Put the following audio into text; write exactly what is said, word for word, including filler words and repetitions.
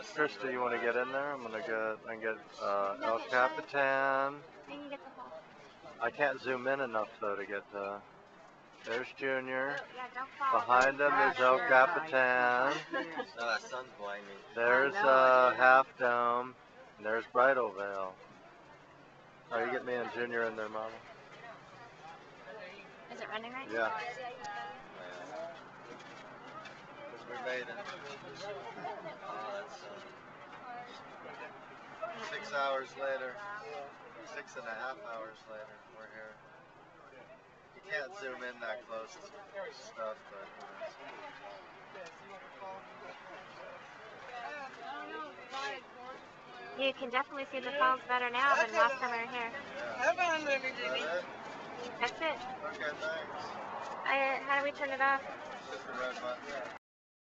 Krista, you want to get in there? I'm gonna get I can get uh, El Capitan. I can't zoom in enough though to get the. There's Junior. Behind them is El Capitan. No, that sun's blinding. There's uh, Half Dome. And there's Bridal Veil. Oh, you get me and Junior in there, Mama. Is it running right? Yeah. We made it. Oh, that's uh, six hours later. Six and a half hours later, we're here. You can't zoom in that close to stuff, but You can definitely see the falls better now than last time we were here. yeah. Is that it? That's it. Okay, thanks. I, how do we turn it off? Just the red button.